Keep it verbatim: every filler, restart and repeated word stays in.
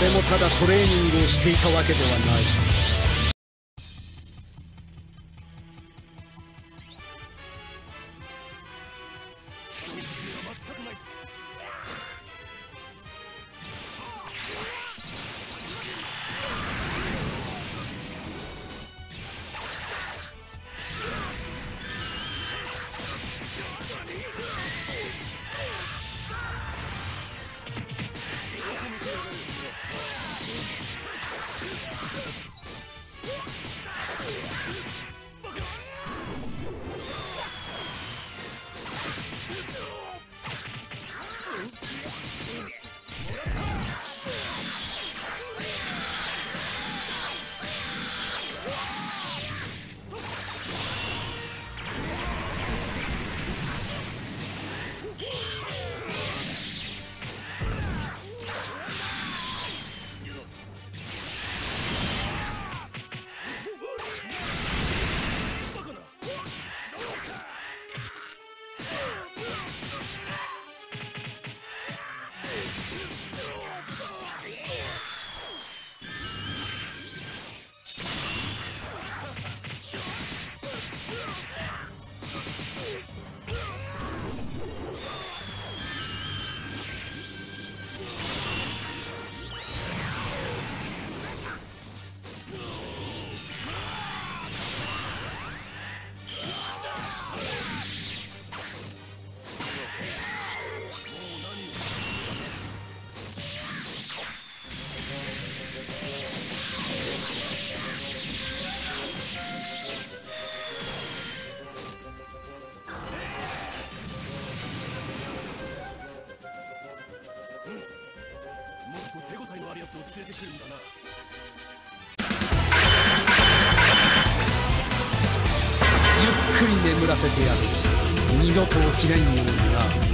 前もただトレーニングをしていたわけではない。 連れてくるんだな。 ゆっくり眠らせてやる。二度と起きないようにな。